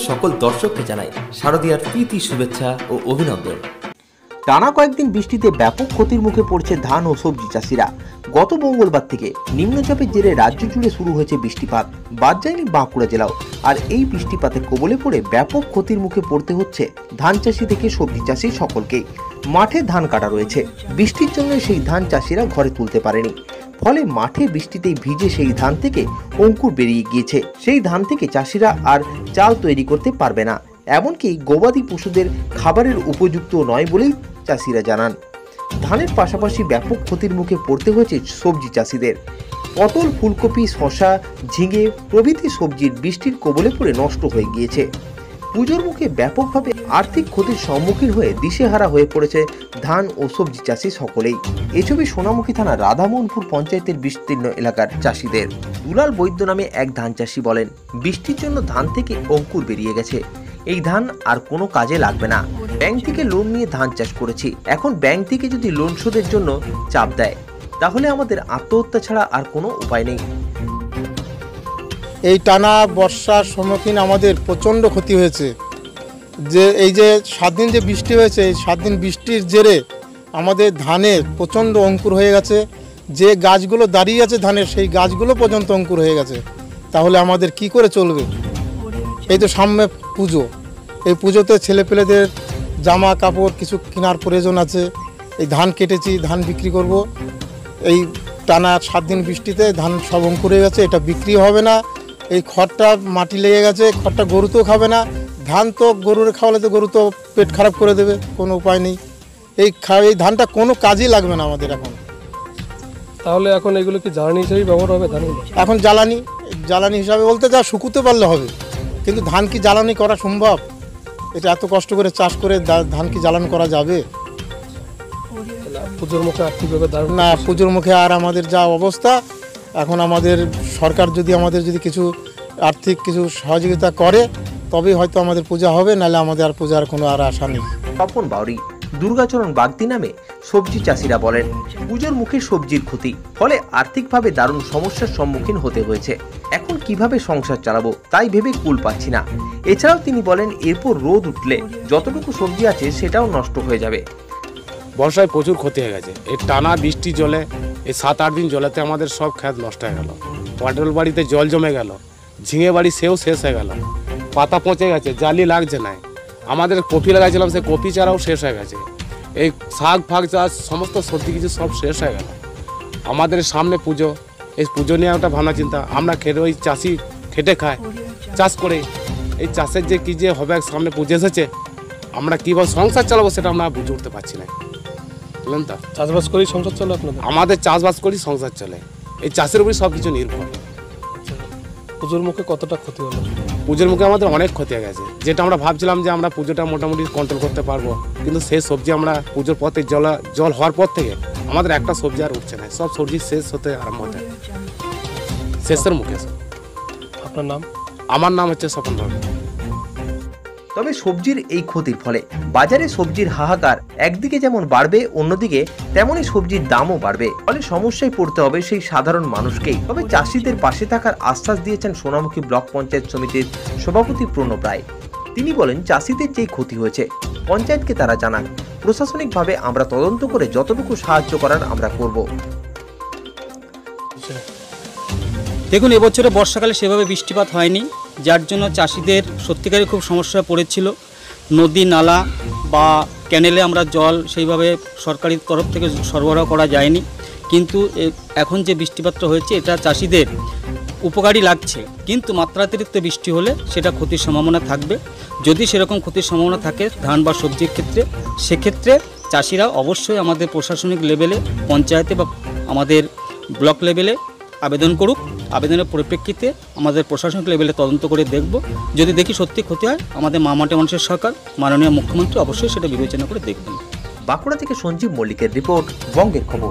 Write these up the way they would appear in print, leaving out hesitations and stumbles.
সকল দর্শককে জানাই শারদীয়ার প্রীতি শুভেচ্ছা ও অভিনন্দন। টানা কয়েকদিন বৃষ্টিতে ব্যাপক ক্ষতির মুখে পড়ছে ধান ও সবজি চাষিরা। গত মঙ্গলবার থেকে নিম্নচাপের জেরে রাজ্য জুড়ে শুরু হয়েছে বৃষ্টিপাত, বাদ যায়নি বাঁকুড়া জেলাও। আর এই বৃষ্টিপাতের কবলে পড়ে ব্যাপক ক্ষতির মুখে পড়তে হচ্ছে ধান চাষি থেকে সবজি চাষি সকলকেই। মাঠে ধান কাটা রয়েছে, বৃষ্টির জন্য সেই ধান চাষিরা ঘরে তুলতে পারেনি, ফলে মাঠে বৃষ্টিতেই ভিজে সেই ধান থেকে অঙ্কুর বেরিয়ে গিয়েছে। সেই ধান থেকে চাষিরা আর চাল তৈরি করতে পারবে না, এমনকি গবাদি পশুদের খাবারের উপযুক্ত নয় বলেই চাষিরা জানান। ধানের পাশাপাশি ব্যাপক ক্ষতির মুখে পড়তে হয়েছে সবজি চাষিদের। পটল, ফুলকপি, শসা, ঝিঙে প্রভৃতি সবজির বৃষ্টির কবলে পড়ে নষ্ট হয়ে গিয়েছে। পুজোর মুখে ব্যাপকভাবে আর্থিক ক্ষতির সম্মুখীন হয়ে দিশেহারা হয়ে পড়েছে ধান ও সবজি চাষি সকলেই। এ ছবি সোনামুখী থানা রাধামোহনপুর পঞ্চায়েতের বিস্তীর্ণ এলাকার চাষিদের। দুলাল বৈদ্য নামে এক ধান চাষি বলেন, বৃষ্টির জন্য ধান থেকে অঙ্কুর বেরিয়ে গেছে, এই ধান আর কোনো কাজে লাগবে না। ব্যাংক থেকে লোন নিয়ে ধান চাষ করেছি, এখন ব্যাংক থেকে যদি লোন শোধের জন্য চাপ দেয় তাহলে আমাদের আত্মহত্যা ছাড়া আর কোনো উপায় নেই। এই টানা বর্ষার সম্মুখীন আমাদের প্রচণ্ড ক্ষতি হয়েছে। যে এই যে 7 দিন যে বৃষ্টি হয়েছে, এই 7 দিন বৃষ্টির জেরে আমাদের ধানের প্রচণ্ড অঙ্কুর হয়ে গেছে। যে গাছগুলো দাঁড়িয়ে আছে ধানের, সেই গাছগুলো পর্যন্ত অঙ্কুর হয়ে গেছে। তাহলে আমাদের কি করে চলবে? এই তো সামনে পুজো, এই পুজোতে ছেলেপেলেদের জামা কাপড় কিছু কেনার প্রয়োজন আছে। এই ধান কেটেছি, ধান বিক্রি করব। এই টানা 7 দিন বৃষ্টিতে ধান সব অঙ্কুর হয়ে গেছে, এটা বিক্রি হবে না। এই খড়টা মাটি লেগে গেছে, খড়টা গরু তো খাবে না। ধান তো গরুর খাওয়ালে তো গরু তো পেট খারাপ করে দেবে, কোনো উপায় নেই। এই ধানটা কোনো কাজেই লাগবে না আমাদের এখন। তাহলে এখন এগুলো কি জ্বালানি হিসেবে ব্যবহার হবে? এখন জ্বালানি হিসাবে বলতে যা শুকুতে পারলে হবে, কিন্তু ধান কি জ্বালানি করা সম্ভব? এটা এত কষ্ট করে চাষ করে ধান কি জ্বালানি করা যাবে? পুজোর মুখে আর্থিকভাবে না, পুজোর মুখে আর আমাদের যা অবস্থা এখন, আমাদের সরকার যদি আমাদের কিছু আর্থিক কিছু সহযোগিতা করে তবেই হয়তো আমাদের পূজা হবে, নাহলে আমাদের আর পূজার কোনো আর আশা নেই। তপন বাউরি, দুর্গাচরণ বাগদি নামে সবজি চাষিরা বলেন, পুজোর মুখে সবজির ক্ষতি, ফলে আর্থিকভাবে দারুণ সমস্যার সম্মুখীন হতে হয়েছে। এখন কিভাবে সংসার চালাবো তাই ভেবে কুল পাচ্ছি না। এছাড়াও তিনি বলেন, এরপর রোদ উঠলে যতটুকু সবজি আছে সেটাও নষ্ট হয়ে যাবে। বর্ষায় প্রচুর ক্ষতি হয়ে গেছে। এই টানা বৃষ্টি জলে, এই 7-8 দিন জলেতে আমাদের সব ক্ষেত নষ্ট হয়ে গেল। পটল বাড়িতে জল জমে গেল, ঝিঙে বাড়ি সেও শেষ হয়ে গেল, পাতা পচে গেছে, জালি লাগছে না। আমাদের কপি লাগাইছিলাম, সেই কপি চারাও শেষ হয়ে গেছে। এই শাক ফাক চাষ সমস্ত সবজি কিছু সব শেষ হয়ে গেল। আমাদের সামনে পুজো, এই পুজো নিয়ে একটা ভাবনা চিন্তা। আমরা ওই চাষি খেটে খায়, চাষ করে, এই চাষের যে কী যে হবে, সামনে পুজো এসেছে, আমরা কীভাবে সংসার চালাবো সেটা আমরা বুঝে উঠতে পারছি না। বুঝলেন তো, চাষবাস করেই সংসার চলে আপনাদের? আমাদের চাষবাস করেই সংসার চলে, এই চাষের উপরে সব কিছু নির্ভর। পুজোর মুখে কতটা ক্ষতি হলো? পুজোর মুখে আমাদের অনেক ক্ষতি হয়ে গেছে। যেটা আমরা ভাবছিলাম যে আমরা পুজোটা মোটামুটি কন্ট্রোল করতে পারবো, কিন্তু সেই সবজি আমরা পুজোর পথে জল হওয়ার পর থেকে আমাদের একটা সবজি আর উঠছে না, সব সবজি শেষ হতে আরম্ভ হতে, শেষের মুখে। আপনার নাম? আমার নাম হচ্ছে স্বপন বাবু। তবে সবজির এই ক্ষতির ফলে বাজারে সবজির হাহাকার একদিকে যেমন বাড়বে, অন্যদিকে তেমনই সবজির দামও বাড়বে, ফলে সমস্যায় পড়তে হবে সেই সাধারণ মানুষকেই। তবে চাষিদের পাশে থাকার আশ্বাস দিয়েছেন সোনামুখী ব্লক পঞ্চায়েত সমিতির সভাপতি প্রণব রায়। তিনি বলেন, চাষিদের যে ক্ষতি হয়েছে পঞ্চায়েতকে তারা জানান, প্রশাসনিকভাবে আমরা তদন্ত করে যতটুকু সাহায্য করার আমরা করব। দেখুন, এবছরে বর্ষাকালে সেভাবে বৃষ্টিপাত হয়নি, যার জন্য চাষিদের সত্যিকারে খুব সমস্যায় পড়েছিল। নদী নালা বা ক্যানেলে আমরা জল সেইভাবে সরকারি তরফ থেকে সরবরাহ করা যায়নি, কিন্তু এখন যে বৃষ্টিপাতটা হয়েছে এটা চাষিদের উপকারী লাগছে। কিন্তু মাত্রাতিরিক্ত বৃষ্টি হলে সেটা ক্ষতির সম্ভাবনা থাকবে। যদি সেরকম ক্ষতির সম্ভাবনা থাকে ধান বা সবজির ক্ষেত্রে, সেক্ষেত্রে চাষিরা অবশ্যই আমাদের প্রশাসনিক লেভেলে, পঞ্চায়েতে বা আমাদের ব্লক লেভেলে আবেদন করুক। আবেদনের পরিপ্রেক্ষিতে আমাদের প্রশাসনিক লেভেলে তদন্ত করে দেখব। যদি দেখি সত্যি ক্ষতি হয়, আমাদের মামাটি মানুষের সরকার, মাননীয় মুখ্যমন্ত্রী অবশ্যই সেটা বিবেচনা করে দেখবেন। বাঁকুড়া থেকে সঞ্জীব মল্লিকের রিপোর্ট, বঙ্গের খবর।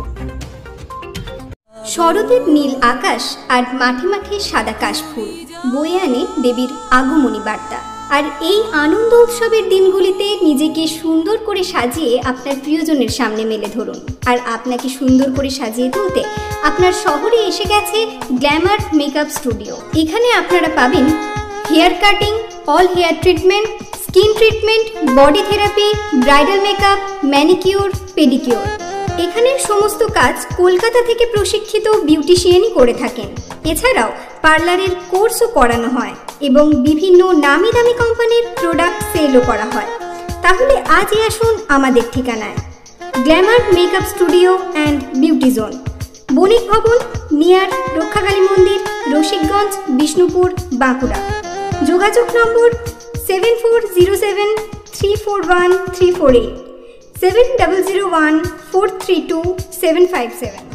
শরতের নীল আকাশ আর মাঠে মাঠে সাদা কাশফুল বয়ে আনে দেবীর আগমনী বার্তা। আর এই আনন্দ উৎসবের দিনগুলিতে নিজেকে সুন্দর করে সাজিয়ে আপনার প্রিয়জনের সামনে মেলে ধরুন। আর আপনাকে সুন্দর করে সাজিয়ে তুলতে আপনার শহরে এসে গেছে গ্ল্যামার মেকআপ স্টুডিও। এখানে আপনারা পাবেন hair cutting, all hair treatment, skin treatment, body therapy, bridal makeup, manicure, pedicure. এখানের সমস্ত কাজ কলকাতা থেকে প্রশিক্ষিত বিউটিশিয়ানই করে থাকেন। এছাড়াও পার্লারের কোর্সও করানো হয় এবং বিভিন্ন নামি দামি কোম্পানির প্রোডাক্ট সেলও করা হয়। তাহলে আজই আসুন আমাদের ঠিকানায়, glamour makeup studio and beauty zone, Banik Bhavan, near Rakshakali মন্দির, রসিকগঞ্জ, বিষ্ণুপুর, বাঁকুড়া। যোগাযোগ নম্বর 7407341348, 7001432757।